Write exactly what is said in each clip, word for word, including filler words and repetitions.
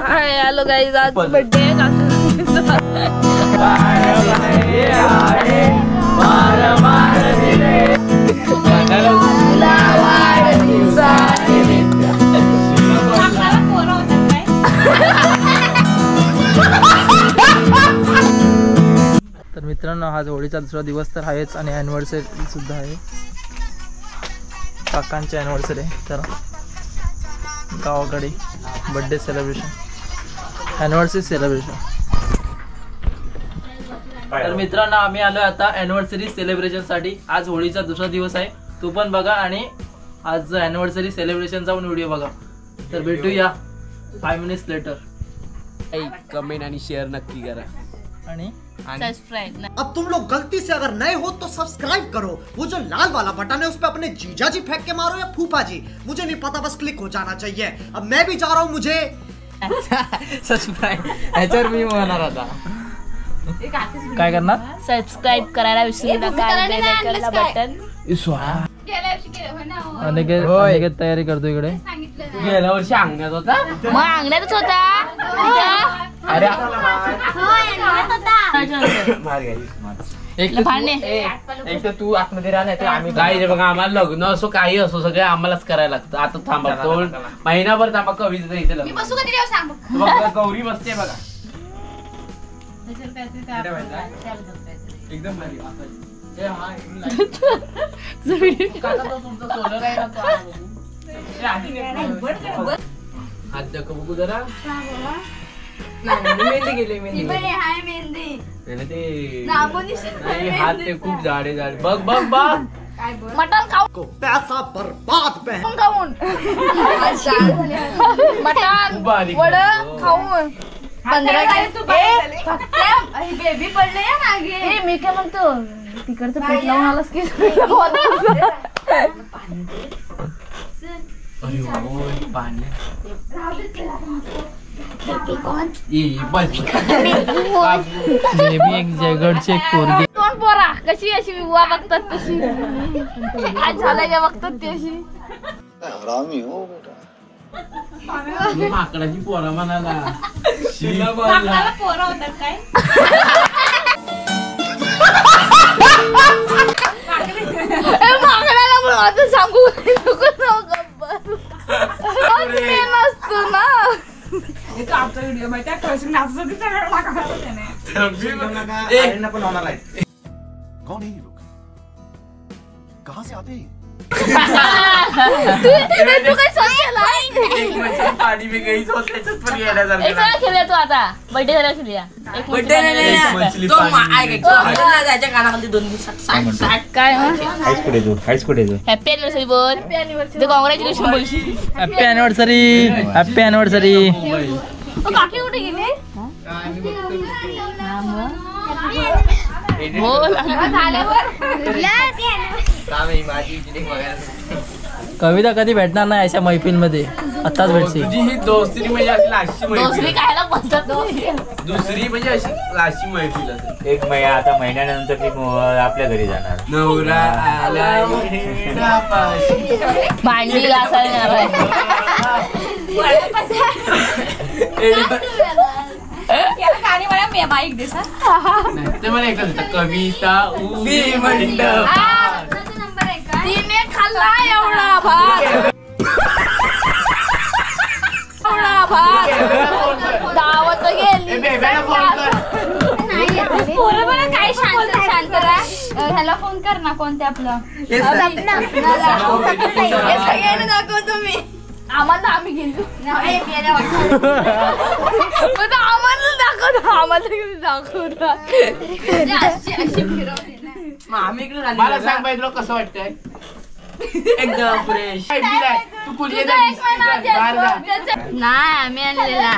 हाय hello guys, आज birthday आहे तर मित्रांनो, आज होळीचा दुसरा दिवस तर आहेच आणि ॲनिव्हर्सरी सुद्धा आहे. काकांची ॲनिव्हर्सरी आहे. तर गावाकडे बर्थडे सेलिब्रेशन, ॲनिव्हर्सरी सेलिब्रेशन. तर मित्रांनो, आम्ही आलो आता ॲनिव्हर्सरी सेलिब्रेशन साठी. आज होळीचा दुसरा दिवस आहे, तू पण बघा आणि आज ॲनिव्हर्सरी सेलिब्रेशनचा पण व्हिडिओ बघा. तर भेटूया फाइव मिनिट्स लेटर. कमेंट आणि शेअर नक्की करा आणि सब्सक्राइब. अब तुम लोग गलती से अगर नए हो तो सब्सक्राइब करो. वो जो लाल वाला बटन है उस पे अपने जीजा जी फेंक के मारो या फूफा जी, मुझे नहीं पता, बस क्लिक हो जाना चाहिए. अब मैं भी जा रहा हूँ. मुझे सबस्क्राईब ह्याच्यावर मी म्हणणार आता काय करणार? सबस्क्राइब करायला विसरू नका. बेल आयकॉनला बटन. अनेक तयारी करतो इकडे. गेल्या वर्षी अंगण्यात होता, मग अंगण्यातच होता. अरे एक भांडणे. एक तर तू आतमध्ये राहा, नाही तर आम्ही काही रे बघा. आम्हाला लग्न असो काही असो सगळे आम्हालाच करायला लागतं. आता थांबा, दोन महिनाभर थांबा. कविता इथे लग्न बघा, गौरी बसते बघा. एकदम भारी. हात दाखव बघू जरा. मेहंदी गेली, मेहंदी ते हात ते खूप जाडे जाडे. बघ बघ बघ. मटण खाऊ. को पैसा बर्बाद पे है. खाऊन मटण वड खाऊन बेबी पडले मागे. मी काय म्हणतो, तिकडचं पीठ लावून आलास की पाणी बेबी एक जयगडची एक पोरगी. दोन पोरा कशी अशी विवाह बघतात तशी काय झालं का बघतात ती अशी. माकडाची पोरा म्हणाला. पोरं होतात काय? माकडाला पण आता सांगू नसतो ना. आमचा व्हिडिओ माहिती आहे, नाचत होती सगळं माकडाला त्याने. कौन है ये लोग, कहाँ से आते हैं? तू काय सांगेला पाणी मी गईच होत त्याच्यात पण येण्यासारखं. एक वेळा खेळूया तू आता. बर्थडे झाला खेळूया. एक त्याच्या कानाखाली दोन दिवसात काय हायच कुठे तू हायच कुठे तू हॅपी अॅनिव्हर्सरी बोल. ते कॉंग्रॅच्युलेशन बोलशी. Happy anniversary, happy anniversary. काकी कुठे गेले? बोल. कविता कधी भेटणार नाही अशा मैफिल मध्ये, आताच भेटते. तुझी ही दोस्ती म्हणजे अशी लाशी दुसरी मैफिल. खायला बोलतात. दुसरी म्हणजे अशी लाशी मैफिल असेल. एक महिना आता महिन्यानंतर ती मो- आपल्या घरी जाणार. नवरा आलाय येण्यापाशी. भांडी घासायला गाणी मला मी बाईक देसा. नाही, ते मला एकच होतं. कविता उभी मंडप. तिने खाल्ला एवढा भात. एवढा भात दावत गेली. काय शांत शांत राहा. ह्याला फोन कर ना, कोणते आपलं दाखवतो मी. आम्हाला आम्ही गेलो. आम्हाला दाखवतो, आम्हाला दाखवतो. मला सांग बाई, तुला कसं वाटतंय? एकदम फ्रेश. तू कुठे नाही आम्ही आणलेला.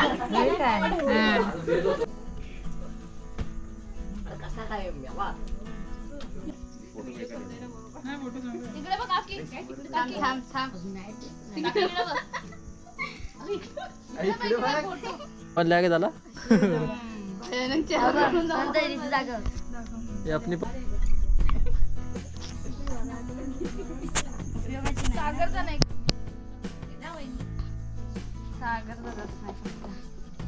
पडल्या का झाला? अपनी सागर नाही. सागर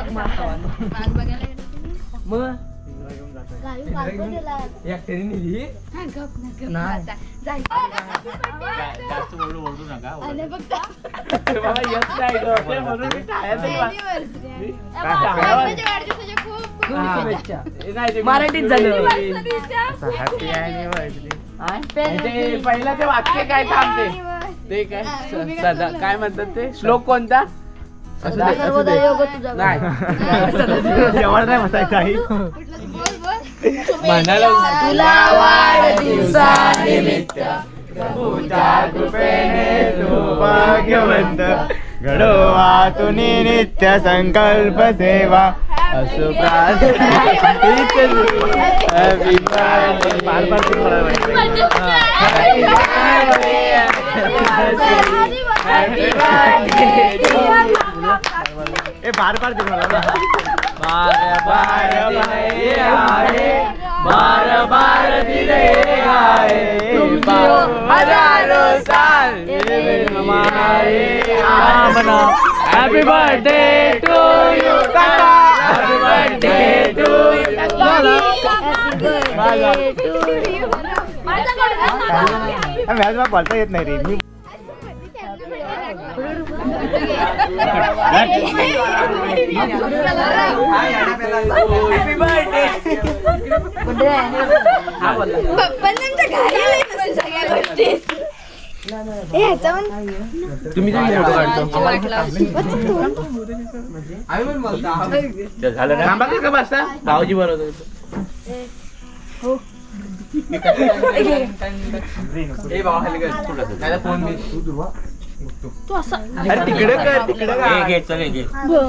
जास्त ओरडू ओरडू नका मराठीत झालं पहिला ते वाक्य काय थांबते ते काय सदा काय म्हणतात ते श्लोक कोणता नाही म्हणाला तुला वाढदिवसानिमित्त भाग्यवंत घडोवा तुनी नित्य संकल्प सेवा असो प्रार्थना बार बार तुम्हाला बार बार दिले आए बार बार दिले आए हजारों साल हमारे हैप्पी बर्थडे टू यू काका हैप्पी बर्थडे टू यू मॅच बोलता येत नाही रे मी तुम्ही झालं ना थांबा का बसता भाऊजी बरोबर तू असं तिकडे कर तिकडे घे घे चल घे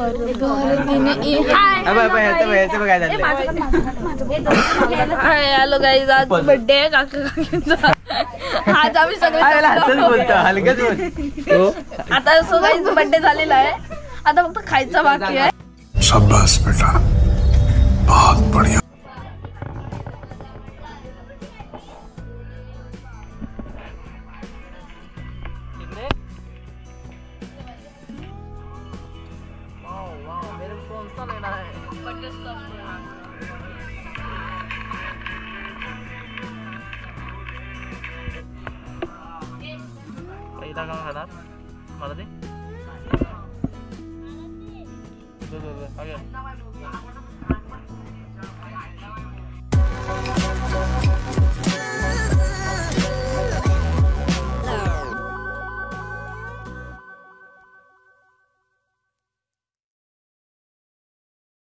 हॅलो गाईज आज बर्थडे आहे काका काकींचा आज आम्ही सगळे हलकच आता सो गाईज बर्थडे झालेला आहे आता फक्त खायचा बाकी आहे शाबाश बेटा बहुत बढ़िया पहिला का खाणार मला ते